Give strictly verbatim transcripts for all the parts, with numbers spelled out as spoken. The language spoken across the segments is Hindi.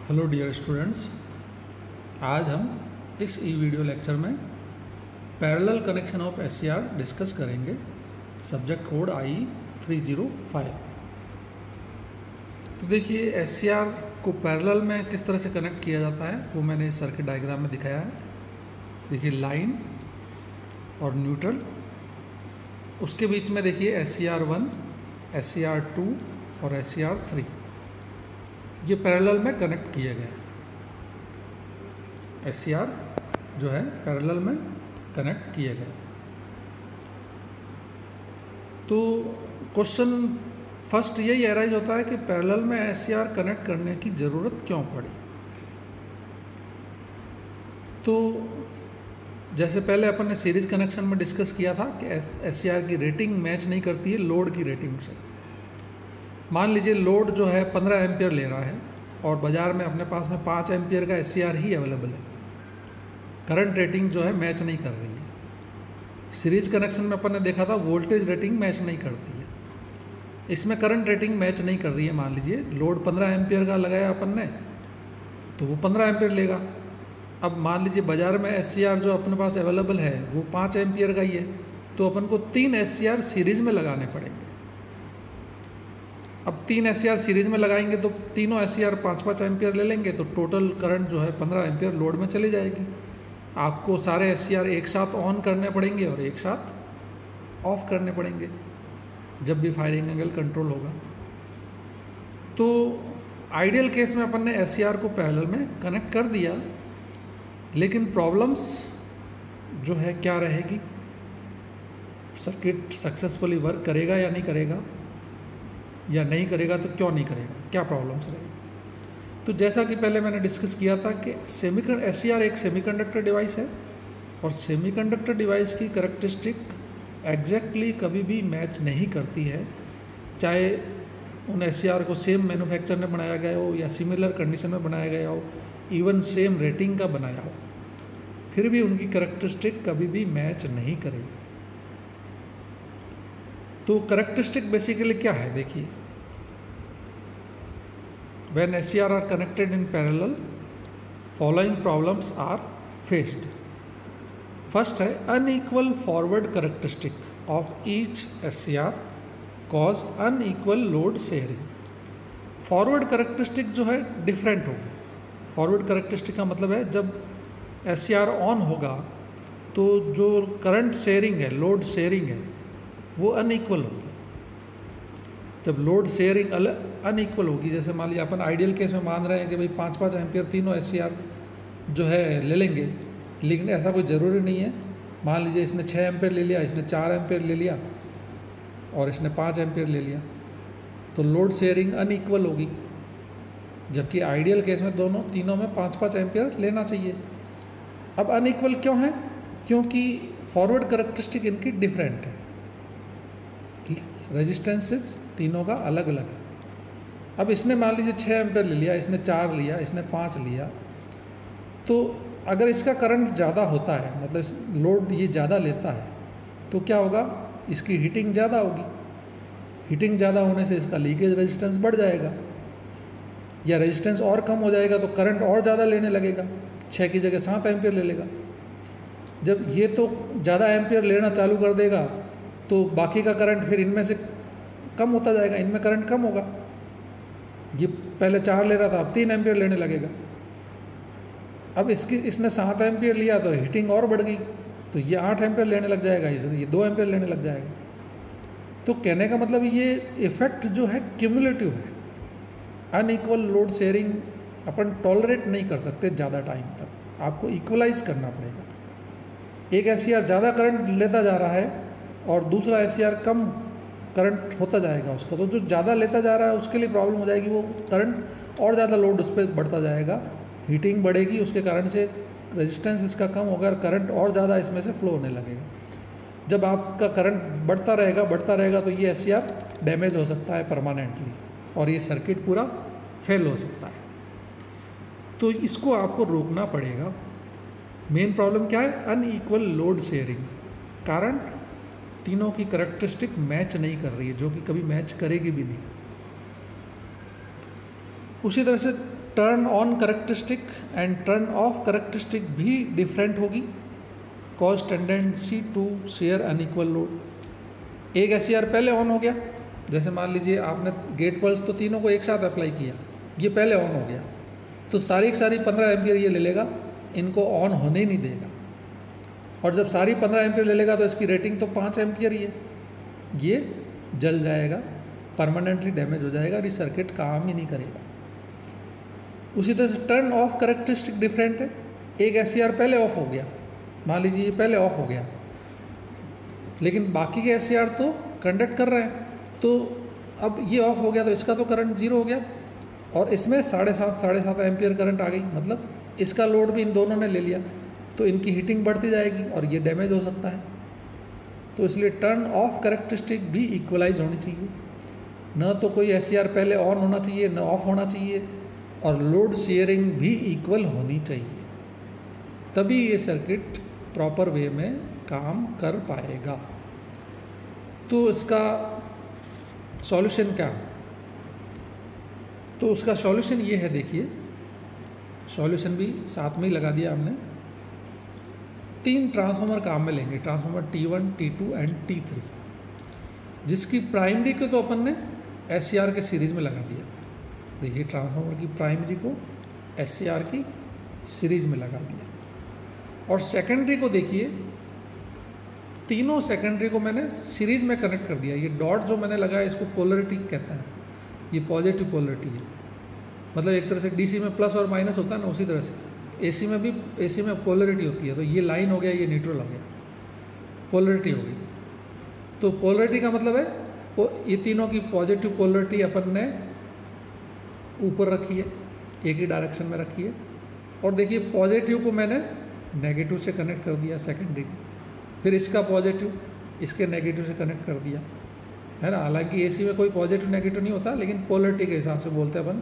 हेलो डियर स्टूडेंट्स, आज हम इस ई वीडियो लेक्चर में parallel connection of S C R discuss करेंगे। Subject code I three zero five. तो देखिए, एस सी आर को पैरेलल में किस तरह से कनेक्ट किया जाता है वो मैंने इस सर्किट डायग्राम में दिखाया है। देखिए, लाइन और न्यूट्रल, उसके बीच में देखिए S C R one, S C R two और एस सी आर थ्री, ये पैरेलल में कनेक्ट किए गए। एस सी आर जो है पैरेलल में कनेक्ट किए गए। तो क्वेश्चन फर्स्ट यही अराइज होता है कि पैरेलल में एस सी आर कनेक्ट करने की ज़रूरत क्यों पड़ी। तो जैसे पहले अपन ने सीरीज कनेक्शन में डिस्कस किया था कि एस सी आर की रेटिंग मैच नहीं करती है लोड की रेटिंग से। मान लीजिए लोड जो है पंद्रह एम्पियर ले रहा है और बाज़ार में अपने पास में पाँच एम्पियर का एस सी आर ही अवेलेबल है। करंट रेटिंग जो है मैच नहीं कर रही है। सीरीज कनेक्शन में अपन ने देखा था वोल्टेज रेटिंग मैच नहीं करती है, इसमें करंट रेटिंग मैच नहीं कर रही है। मान लीजिए लोड पंद्रह एम्पियर का लगाया अपन ने, तो वो पंद्रह एम्पियर लेगा। अब मान लीजिए बाज़ार में एस सी आर जो अपने पास अवेलेबल है वो पाँच एम्पियर का ही है, तो अपन को तीन एस सी आर सीरीज में लगाने पड़ेंगे। अब तीन एस सी आर सीरीज में लगाएंगे तो तीनों एस सी आर पाँच पाँच एम्पियर ले लेंगे, तो टोटल करंट जो है पंद्रह एम्पियर लोड में चली जाएगी। आपको सारे एस सी आर एक साथ ऑन करने पड़ेंगे और एक साथ ऑफ करने पड़ेंगे जब भी फायरिंग एंगल कंट्रोल होगा। तो आइडियल केस में अपन ने एस सी आर को पैरेलल में कनेक्ट कर दिया, लेकिन प्रॉब्लम्स जो है क्या रहेगी, सर्किट सक्सेसफुली वर्क करेगा या नहीं करेगा, या नहीं करेगा तो क्यों नहीं करेगा, क्या प्रॉब्लम्स रहेगी। तो जैसा कि पहले मैंने डिस्कस किया था कि सेमीकंडक्टर एस सी आर एक सेमीकंडक्टर डिवाइस है और सेमीकंडक्टर डिवाइस की कैरेक्टरिस्टिक एग्जैक्टली कभी भी मैच नहीं करती है, चाहे उन एस सी आर को सेम मैन्युफैक्चर ने बनाया गया हो या सिमिलर कंडीशन में बनाया गया हो, इवन सेम रेटिंग का बनाया हो, फिर भी उनकी कैरेक्टरिस्टिक कभी भी मैच नहीं करेगी। तो कैरेक्टरिस्टिक बेसिकली क्या है, देखिए, when S C R are connected in parallel, following problems are faced. First है unequal forward characteristic of each S C R cause unequal load sharing. Forward characteristic जो है डिफरेंट होगी। फॉरवर्ड कैरेक्टरिस्टिक का मतलब है जब एस सी आर ऑन होगा तो जो करंट शेयरिंग है, लोड शेयरिंग है, वो अनइक्वल होगी। जब लोड शेयरिंग अनइक्वल होगी, जैसे मान लीजिए अपन आइडियल केस में मान रहे हैं कि भाई पाँच पाँच एम्पियर तीनों एस सी आर जो है ले लेंगे, लेकिन ऐसा कोई ज़रूरी नहीं है। मान लीजिए इसने छः एम्पियर ले लिया, इसने चार एम्पियर ले लिया और इसने पाँच एम्पियर ले लिया, तो लोड शेयरिंग अनइक्वल होगी। जबकि आइडियल केस में दोनों तीनों में पाँच पाँच एम्पियर लेना चाहिए। अब अनइक्वल क्यों है? क्योंकि फॉरवर्ड कैरेक्टरिस्टिक इनकी डिफरेंट है, रेजिस्टेंसेस तीनों का अलग अलग है। अब इसने मान लीजिए छः एम्पियर ले लिया, इसने चार लिया, इसने पाँच लिया, तो अगर इसका करंट ज़्यादा होता है, मतलब लोड ये ज़्यादा लेता है, तो क्या होगा, इसकी हीटिंग ज़्यादा होगी। हीटिंग ज़्यादा होने से इसका लीकेज रेजिस्टेंस बढ़ जाएगा, या रेजिस्टेंस और कम हो जाएगा तो करंट और ज़्यादा लेने लगेगा, छः की जगह सात एम्पियर ले लेगा। जब ये तो ज़्यादा एम्पियर लेना चालू कर देगा तो बाकी का करंट फिर इनमें से कम होता जाएगा, इनमें करंट कम होगा। ये पहले चार ले रहा था, अब तीन एम्पियर लेने लगेगा। अब इसकी इसने सात एम्पियर लिया तो हीटिंग और बढ़ गई, तो ये आठ एम्पियर लेने लग जाएगा, ये दो एम्पियर लेने लग जाएगा। तो कहने का मतलब ये इफेक्ट जो है क्यूमुलेटिव है। अनइक्वल लोड शेयरिंग अपन टॉलरेट नहीं कर सकते ज़्यादा टाइम तक, आपको इक्वलाइज करना पड़ेगा। एक एस सी आर ज़्यादा करंट लेता जा रहा है और दूसरा एस सी आर कम करंट होता जाएगा उसका, तो जो ज़्यादा लेता जा रहा है उसके लिए प्रॉब्लम हो जाएगी, वो करंट और ज़्यादा लोड उस पर बढ़ता जाएगा, हीटिंग बढ़ेगी, उसके कारण से रेजिस्टेंस इसका कम होगा और करंट और ज़्यादा इसमें से फ्लो होने लगेगा। जब आपका करंट बढ़ता रहेगा बढ़ता रहेगा तो ये एस सी आर डैमेज हो सकता है परमानेंटली और ये सर्किट पूरा फेल हो सकता है। तो इसको आपको रोकना पड़ेगा। मेन प्रॉब्लम क्या है? अनइक्वल लोड शेयरिंग, कारण तीनों की कैरेक्टरिस्टिक मैच नहीं कर रही है, जो कि कभी मैच करेगी भी नहीं। उसी तरह से turn on characteristic and turn off characteristic भी डिफरेंट होगी, cause tendency to share unequal load. एक एस सी आर पहले ऑन हो गया, जैसे मान लीजिए आपने गेट पल्स तो तीनों को एक साथ अप्लाई किया, ये पहले ऑन हो गया, तो सारी की सारी पंद्रह एम्पियर ये ले लेगा, इनको ऑन होने ही नहीं देगा। और जब सारी पंद्रह एम्पियर ले लेगा तो इसकी रेटिंग तो पाँच एम्पियर ही है, ये जल जाएगा, परमानेंटली डैमेज हो जाएगा और ये सर्किट काम ही नहीं करेगा। उसी तरह से टर्न ऑफ करेक्टरिस्टिक डिफरेंट है। एक एस सी आर पहले ऑफ हो गया, मान लीजिए ये पहले ऑफ हो गया, लेकिन बाकी के एस सी आर तो कंडक्ट कर रहे हैं, तो अब ये ऑफ हो गया तो इसका तो करंट जीरो हो गया और इसमें साढ़े सात साढ़े सात एम्पियर करंट आ गई, मतलब इसका लोड भी इन दोनों ने ले लिया, तो इनकी हीटिंग बढ़ती जाएगी और ये डैमेज हो सकता है। तो इसलिए टर्न ऑफ करेक्टरिस्टिक भी इक्वलाइज होनी चाहिए, न तो कोई एस सी आर पहले ऑन होना चाहिए न ऑफ होना चाहिए, और लोड शेयरिंग भी इक्वल होनी चाहिए, तभी ये सर्किट प्रॉपर वे में काम कर पाएगा। तो इसका सॉल्यूशन क्या? तो उसका सॉल्यूशन ये है, देखिए सॉल्यूशन भी साथ में ही लगा दिया हमने। तीन ट्रांसफार्मर काम में लेंगे, transformer T one, T two and T three, जिसकी प्राइमरी को तो अपन ने एस सी आर के सीरीज में लगा दिया। देखिए ट्रांसफार्मर की प्राइमरी को एस सी आर की सीरीज में लगा दिया, और सेकेंडरी को देखिए तीनों सेकेंडरी को मैंने सीरीज में कनेक्ट कर दिया। ये डॉट जो मैंने लगाया इसको पोलरिटी कहते हैं, ये पॉजिटिव पोलरिटी है, मतलब एक तरह से डीसी में प्लस और माइनस होता है ना, उसी तरह से एसी में भी एसी में पोलरिटी होती है। तो ये लाइन हो गया, ये न्यूट्रल हो गया, पोलरिटी हो गई। तो पोलरिटी का मतलब है ये तीनों की पॉजिटिव पोलरिटी अपन ने ऊपर रखी है, एक ही डायरेक्शन में रखी है, और देखिए पॉजिटिव को मैंने नेगेटिव से कनेक्ट कर दिया सेकेंडरी को, फिर इसका पॉजिटिव इसके नेगेटिव से कनेक्ट कर दिया, है ना। हालांकि एसी में कोई पॉजिटिव नेगेटिव नहीं होता, लेकिन पोलरिटी के हिसाब से बोलते हैं अपन,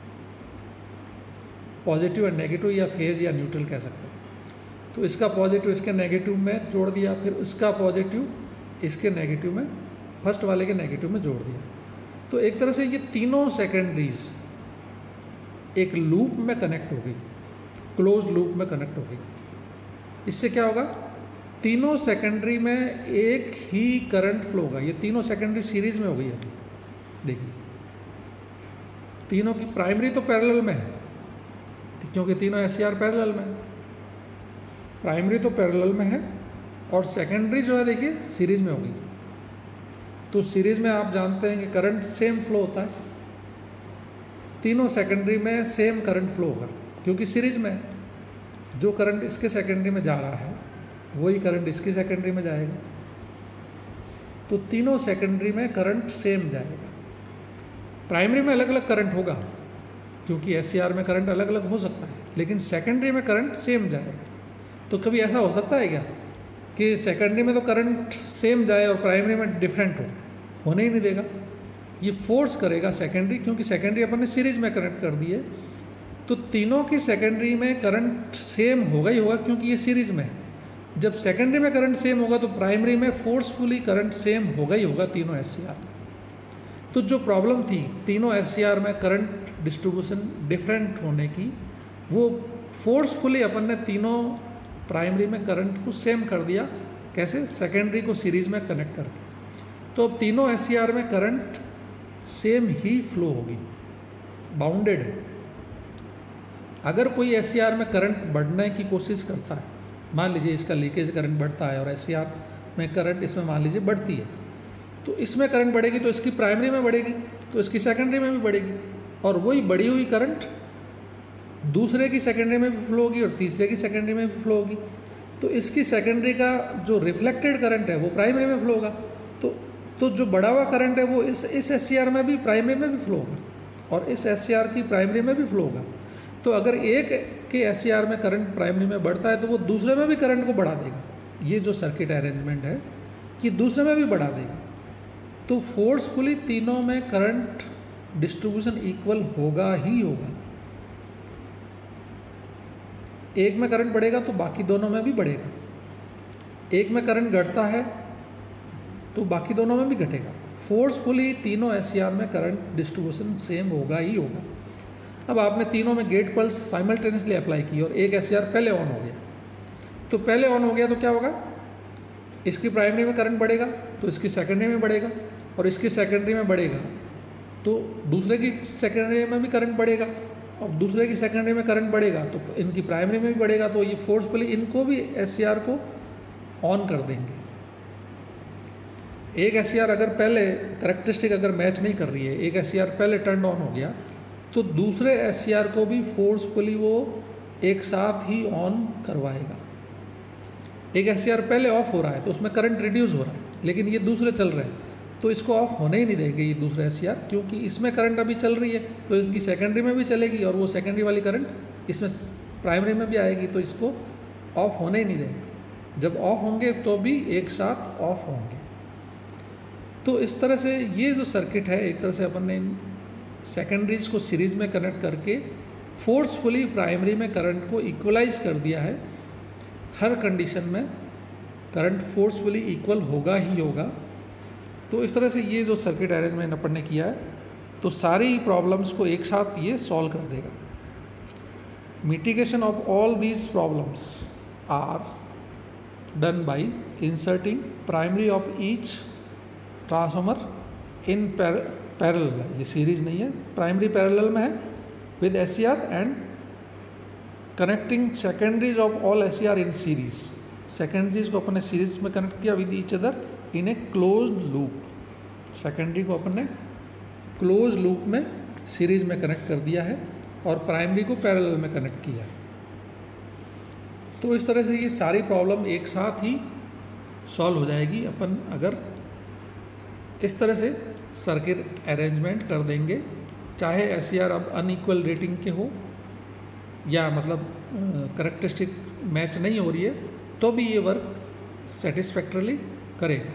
पॉजिटिव एंड नेगेटिव या फेज या न्यूट्रल कह सकते हैं। तो इसका पॉजिटिव इसके नेगेटिव में जोड़ दिया, फिर इसका पॉजिटिव इसके नेगेटिव में, फर्स्ट वाले के नेगेटिव में जोड़ दिया। तो एक तरह से ये तीनों सेकेंडरीज एक लूप में कनेक्ट हो गई, क्लोज लूप में कनेक्ट हो गई। इससे क्या होगा, तीनों सेकेंडरी में एक ही करंट फ्लो होगा। ये तीनों सेकेंडरी सीरीज में हो गई अभी, देखिए तीनों की प्राइमरी तो पैरेलल में है, क्योंकि तीनों एस सी आर पैरेलल में है, प्राइमरी तो पैरेलल में है, और सेकेंडरी जो है देखिए सीरीज में होगी। तो सीरीज में आप जानते हैं कि करंट सेम फ्लो होता है, तीनों सेकेंडरी में सेम करंट फ्लो होगा, क्योंकि सीरीज में जो करंट इसके सेकेंडरी में जा रहा है वही करंट इसकी सेकेंडरी में जाएगा। तो तीनों सेकेंडरी में करंट सेम जाएगा। प्राइमरी में अलग अलग करंट होगा, क्योंकि एस सी आर में करंट अलग अलग हो सकता है, लेकिन सेकेंडरी में करंट सेम जाएगा। तो कभी ऐसा हो सकता है क्या कि सेकेंडरी में तो करंट सेम जाए और प्राइमरी में डिफरेंट हो? होने ही नहीं देगा, ये फोर्स करेगा सेकेंडरी, क्योंकि सेकेंडरी अपन ने सीरीज में कनेक्ट कर दी है। तो तीनों की सेकेंडरी में करंट सेम होगा ही होगा, क्योंकि ये सीरीज में है। जब सेकेंडरी में करंट सेम होगा तो प्राइमरी में फोर्सफुली करंट सेम होगा ही होगा तीनों एस सी आर में। तो जो प्रॉब्लम थी तीनों एस सी आर में करंट डिस्ट्रीब्यूशन डिफरेंट होने की, वो फोर्सफुली अपन ने तीनों प्राइमरी में करंट को सेम कर दिया। कैसे? सेकेंडरी को सीरीज में कनेक्ट करके। तो अब तीनों एस सी आर में करंट सेम ही फ्लो होगी, बाउंडेड है। अगर कोई एस सी आर में करंट बढ़ने की कोशिश करता है, मान लीजिए इसका लीकेज करंट बढ़ता है और एस सी आर में करंट इसमें मान लीजिए बढ़ती है, तो इसमें करंट बढ़ेगी तो इसकी प्राइमरी में बढ़ेगी, तो इसकी सेकेंडरी में भी बढ़ेगी, और वही बढ़ी हुई करंट दूसरे की सेकेंडरी में भी फ्लो होगी और तीसरे की सेकेंडरी में भी फ्लो होगी। तो इसकी सेकेंडरी का जो रिफ्लेक्टेड करंट है वो प्राइमरी में फ्लो होगा। तो तो जो बढ़ा हुआ करंट है वो इस इस एस सी आर में भी प्राइमरी में भी फ्लो होगा और इस एस सी आर की प्राइमरी में भी फ्लो होगा। तो अगर एक के एस सी आर में करंट प्राइमरी में बढ़ता है तो वो दूसरे में भी करंट को बढ़ा देगा। ये जो सर्किट अरेंजमेंट है कि दूसरे में भी बढ़ा देगा। तो फोर्सफुली तीनों में करंट डिस्ट्रीब्यूशन इक्वल होगा ही होगा। एक में करंट बढ़ेगा तो बाकी दोनों में भी बढ़ेगा, एक में करंट घटता है तो बाकी दोनों में भी घटेगा। फोर्सफुली तीनों एस सी आर में करंट डिस्ट्रीब्यूशन सेम होगा ही होगा। अब आपने तीनों में गेट पल्स साइमल्टेनियसली अप्लाई की और एक एस सी आर पहले ऑन हो गया, तो पहले ऑन हो गया तो क्या होगा, इसकी प्राइमरी में करंट बढ़ेगा तो इसकी सेकेंडरी में बढ़ेगा, और इसकी सेकेंडरी में बढ़ेगा तो दूसरे की सेकेंडरी में भी करंट बढ़ेगा, और दूसरे की सेकेंडरी में करंट बढ़ेगा तो इनकी प्राइमरी में भी बढ़ेगा, तो ये फोर्सफुली इनको भी एस सी आर को ऑन कर देंगे। एक एस सी आर अगर पहले करेक्टरिस्टिक अगर मैच नहीं कर रही है, एक एस सी आर पहले टर्न ऑन हो गया, तो दूसरे एस सी आर को भी फोर्सफुली वो एक साथ ही ऑन करवाएगा। एक एस सी आर पहले ऑफ हो रहा है तो उसमें करंट रिड्यूस हो रहा है, लेकिन ये दूसरे चल रहे हैं तो इसको ऑफ होने ही नहीं देंगे ये दूसरे एस सी आर, क्योंकि इसमें करंट अभी चल रही है तो इसकी सेकेंडरी में भी चलेगी और वो सेकेंडरी वाली करंट इसमें प्राइमरी में भी आएगी, तो इसको ऑफ होने ही नहीं देंगे। जब ऑफ होंगे तो भी एक साथ ऑफ होंगे। तो इस तरह से ये जो सर्किट है, एक तरह से अपन ने सेकेंडरीज को सीरीज में कनेक्ट करके फोर्सफुली प्राइमरी में करंट को इक्वलाइज कर दिया है। हर कंडीशन में करंट फोर्सफुली इक्वल होगा ही होगा। तो इस तरह से ये जो सर्किट अरेंजमेंट अपन ने किया है, तो सारी प्रॉब्लम्स को एक साथ ये सॉल्व कर देगा। Mitigation of all these problems are done by inserting primary of each transformer in parallel. ये सीरीज नहीं है, प्राइमरी पैरेलल में है with S C R and connecting secondaries of all S C R in series. Secondaries को अपन ने सीरीज में कनेक्ट किया with each other in a close loop. Secondary को अपन ने क्लोज लूप में सीरीज में कनेक्ट कर दिया है और प्राइमरी को पैरेलल में कनेक्ट किया है। तो इस तरह से ये सारी प्रॉब्लम एक साथ ही सॉल्व हो जाएगी अपन अगर इस तरह से सर्किट अरेंजमेंट कर देंगे। चाहे एस सी आर अब अनइक्वल रेटिंग के हो या मतलब करेक्टरिस्टिक मैच नहीं हो रही है, तो भी ये वर्क सेटिस्फैक्टरली करेगा।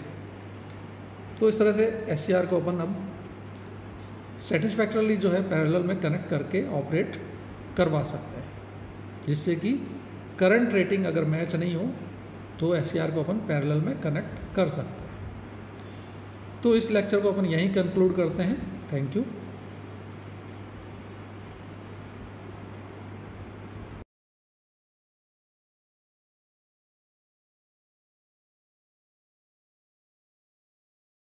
तो इस तरह से एस सी आर को अपन अब सेटिस्फैक्टरली जो है पैरेलल में कनेक्ट करके ऑपरेट करवा सकते हैं, जिससे कि करंट रेटिंग अगर मैच नहीं हो तो एस सी आर को अपन पैरेलल में कनेक्ट कर सकते हैं। तो इस लेक्चर को अपन यहीं कंक्लूड करते हैं। Thank you.